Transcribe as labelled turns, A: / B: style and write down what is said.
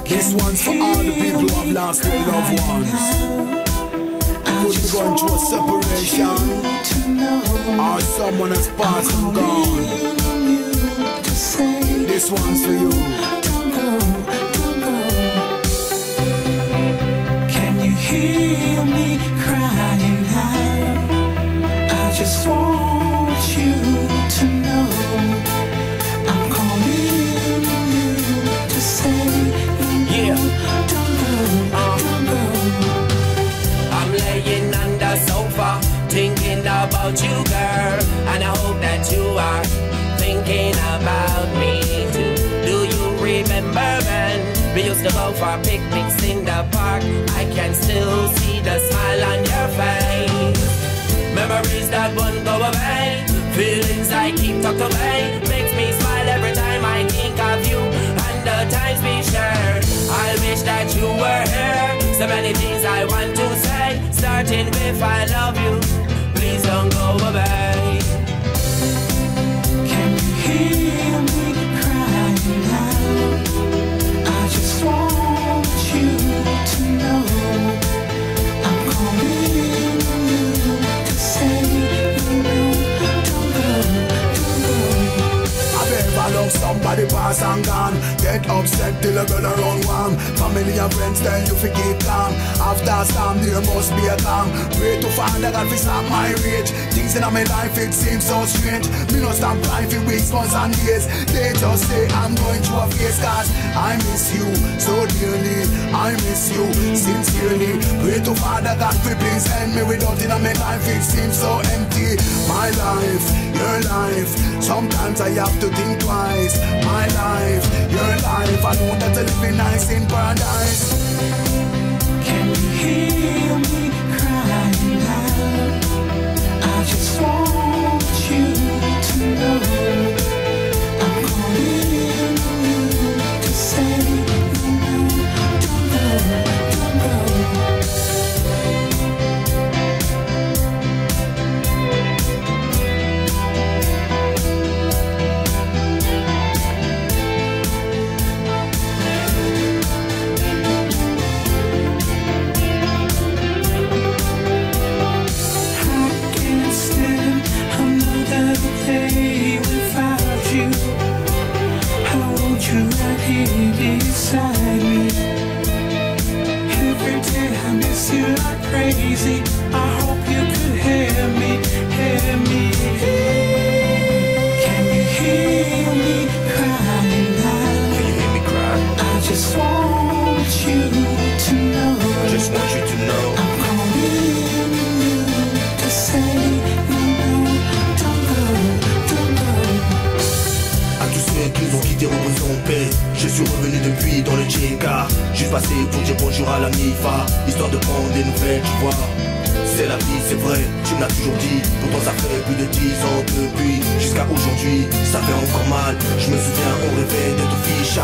A: This one's for all the people who have lost their loved ones. Could be going through a separation, or someone has passed and gone. This one's for you.
B: Can you hear me crying out? I just want you to know I'm calling you to say don't go.
C: I'm laying on the sofa, thinking about you, girl, and I hope that you are thinking about me too. Do you remember when we used to go for picnics in the park? I can still see the smile on your face. Memories that won't go away, feelings I keep tucked away, makes me smile every time I think of you and the times we shared. I wish that you were here. So many things I want to say, starting with I love you. Please don't go away.
B: Can you hear me crying out? I just want you to know I'm calling you to say don't go.
A: Have you ever loved somebody pass and gone? Get upset till you get around warm. Family and friends tell you to keep calm. After a storm there must be a calm. Pray to Father God to stop my rage. Things in my life it seems so strange. Me no stop crying for weeks, months and days. They just say I'm going through a phase, cause I miss you so dearly. I miss you sincerely. Pray to Father God to please help me. Without in my life it seems so empty. My life, your life, sometimes I have to think twice. My life, your life, I know that you're living nice in paradise.
B: Can you hear me crying out? I just want you to know I'm calling you to say don't go. Without you, I want you right here beside me. Every day I miss you like crazy. I hope you could hear me, hear me. Can you hear me crying out?
C: Can you hear me cry?
B: I just want you to know.
C: I just want you to know
B: I'm calling you to say
D: qui nous ont quittés, reposons en paix. Je suis revenu depuis dans le Tchéka. Juste passé pour dire bonjour à la MIFA, histoire de prendre des nouvelles, tu vois. C'est la vie, c'est vrai, tu me l'as toujours dit. Pourtant ça fait plus de 10 ans depuis. Jusqu'à aujourd'hui, ça fait encore mal. Je me souviens, on rêvait d'être fiche